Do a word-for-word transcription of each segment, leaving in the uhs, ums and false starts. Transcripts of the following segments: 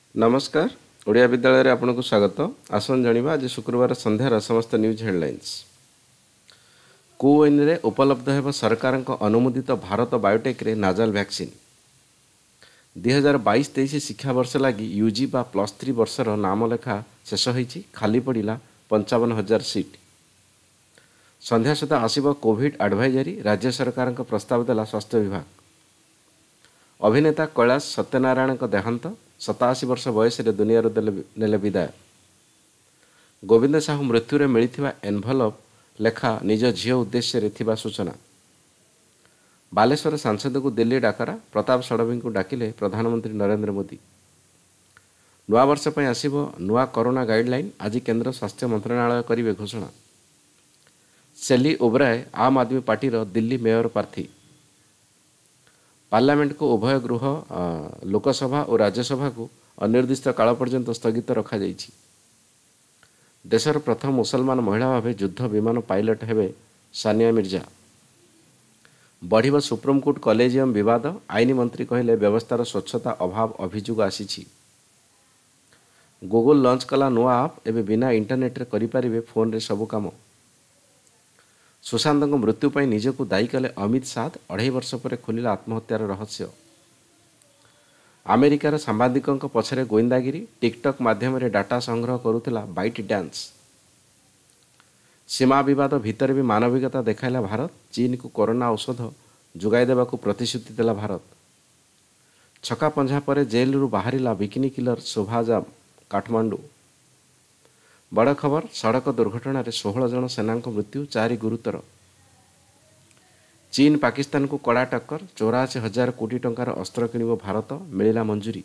नमस्कार। ओडिया विद्यालय रे आपनको स्वागत। आसन जानिबा आज शुक्रवार संध्यार समस्त न्यूज हेडलाइंस। कोविन रे उपलब्ध हेब सरकार अनुमोदित भारत बायोटेक रे नाजाल वैक्सीन। दुई हजार बाईस तेईस शिक्षा वर्ष लगी यूजी बा प्लस थ्री वर्षर नामलेखा शेष होईछि। खाली पड़ा पंचावन हजार सीट। संध्या सुधा आसिब कोविड एडवाइजरी। राज्य सरकार प्रस्ताव देला स्वास्थ्य विभाग। अभिनेता कैलाश सत्यनारायण देहांत सताशी वर्ष बयस दुनिया नेले विदाय। गोविंद साहू मृत्यु मिलता एनभलप लेखा निज झील उद्देश्य थिबा सूचना। बालेश्वर सांसद को दिल्ली डाकरा। प्रताप षडवी को डाकिले प्रधानमंत्री नरेंद्र मोदी। नुआ वर्ष पर आसिब नुआ कोरोना गाइडलाइन। आज केंद्र स्वास्थ्य मंत्रणालय करिवे घोषणा। सेली ओब्राय आम आदमी पार्टी दिल्ली मेयर प्रार्थी। पार्लियामेंट को उभय गृह लोकसभा और राज्यसभा को अनिर्दिष्ट काल पर्यंत स्थगित रखा जाइछि। देशर प्रथम मुसलमान महिला भावे युद्ध विमान पायलट हेबे सानिया मिर्जा। बढ़िब सुप्रीमकोर्ट कलेजियम विवाद। आईन मंत्री कहले व्यवस्थार स्वच्छता अभाव अभियोग आसीछि। गूगल लॉन्च कला नुआ आप एवं बिना इंटरनेट रे करि परिबे फोन रे सब काम। सुशांत मृत्यु पर निजको दायी कले अमित शाह। अढ़ाई वर्ष पर खोलिला आत्महत्यार रहस्य। अमेरिकार सांबादिकों पछरे गोइंदागिरी। टिकटक माध्यम डाटा संग्रह करुला बाइट डांस। सीमा विवाद भितर भी मानविकता देखाइला भारत। चीन को कोरोना औषध जोगाई देवाकू प्रतिश्रुति देला भारत। छका पंझा पर जेल रु बाहरिला बिकिनी किलर शोभाजाम काठमांडू। बड़ खबर सड़क दुर्घटना रे सोलह जन सेना मृत्यु चारि गुरुतर। चीन पाकिस्तान को कड़ा टक्कर। चौरासी हजार कोटी टंकार अस्त्र किणिब भारत। मिलिला मंजूरी।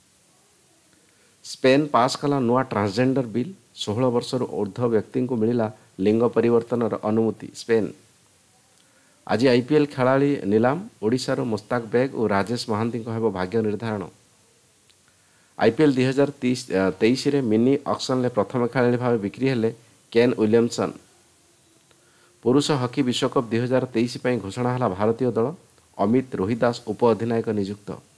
स्पेन पास कला नुआ ट्रांसजेंडर बिल। सोलह वर्ष ऊर्ध्व व्यक्ति को मिलिला लिंग परिवर्तन अनुमति। स्पेन आज आईपीएल खेलाड़ी नीलाम। ओडिशार मुस्ताक बेग और राजेश महांती हेब भाग्य निर्धारण। आईपीएल दुई हजार तेईस मिनी ऑक्शन प्रथम खेलाड़ी भाव बिक्री हेले केन विलियमसन। पुरुष हॉकी विश्वकप दुई हजार तेईस घोषणा है भारतीय दल। अमित रोहिदास उप अधिनायक नियुक्त।